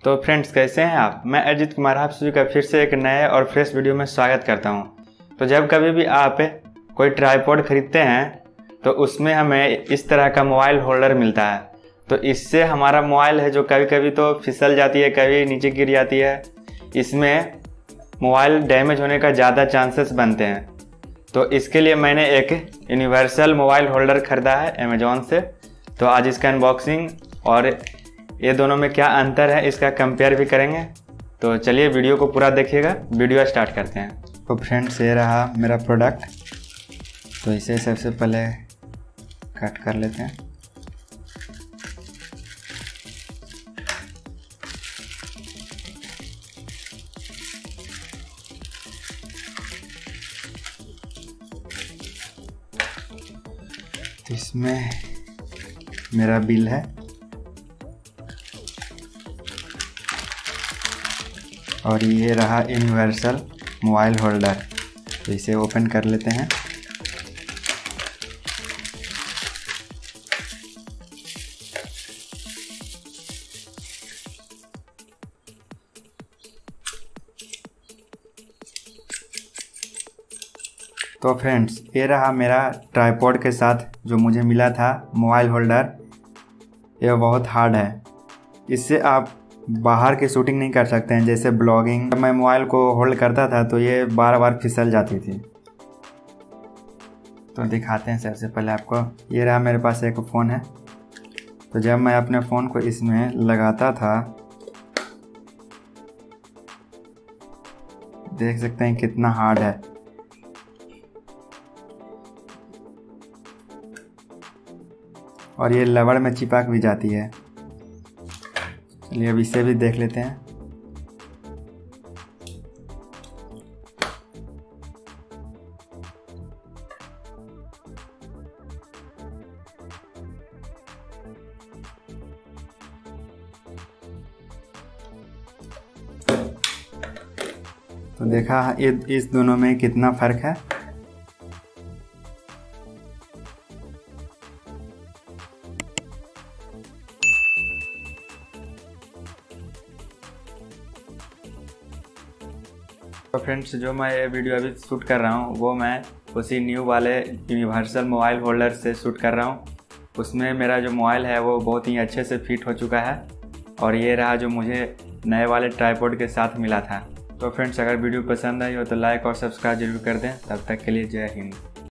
तो फ्रेंड्स, कैसे हैं आप? मैं अजीत कुमार आप सभी का फिर से एक नए और फ्रेश वीडियो में स्वागत करता हूं। तो जब कभी भी आप कोई ट्राइपॉड खरीदते हैं तो उसमें हमें इस तरह का मोबाइल होल्डर मिलता है। तो इससे हमारा मोबाइल है जो कभी कभी तो फिसल जाती है, कभी नीचे गिर जाती है। इसमें मोबाइल डैमेज होने का ज़्यादा चांसेस बनते हैं। तो इसके लिए मैंने एक यूनिवर्सल मोबाइल होल्डर ख़रीदा है अमेज़ॉन से। तो आज इसका अनबॉक्सिंग और ये दोनों में क्या अंतर है इसका कंपेयर भी करेंगे। तो चलिए वीडियो को पूरा देखिएगा। वीडियो स्टार्ट करते हैं। तो फ्रेंड्स, ये रहा मेरा प्रोडक्ट। तो इसे सबसे पहले कट कर लेते हैं। तो इसमें मेरा बिल है और ये रहा यूनिवर्सल मोबाइल होल्डर। तो इसे ओपन कर लेते हैं। तो फ्रेंड्स, ये रहा मेरा ट्राइपॉड के साथ जो मुझे मिला था मोबाइल होल्डर। यह बहुत हार्ड है, इससे आप बाहर की शूटिंग नहीं कर सकते हैं। जैसे ब्लॉगिंग, जब मैं मोबाइल को होल्ड करता था तो ये बार बार फिसल जाती थी। तो दिखाते हैं सबसे पहले आपको। ये रहा मेरे पास एक फ़ोन है। तो जब मैं अपने फ़ोन को इसमें लगाता था, देख सकते हैं कितना हार्ड है। और ये रबड़ में चिपक भी जाती है। चलिए अब इसे भी देख लेते हैं। तो देखा इस दोनों में कितना फ़र्क है। तो फ्रेंड्स, जो मैं ये वीडियो अभी शूट कर रहा हूँ वो मैं उसी न्यू वाले यूनिवर्सल मोबाइल होल्डर से शूट कर रहा हूँ। उसमें मेरा जो मोबाइल है वो बहुत ही अच्छे से फिट हो चुका है। और ये रहा जो मुझे नए वाले ट्राइपॉड के साथ मिला था। तो फ्रेंड्स, अगर वीडियो पसंद आई हो तो लाइक और सब्सक्राइब जरूर कर दें। तब तक के लिए जय हिंद।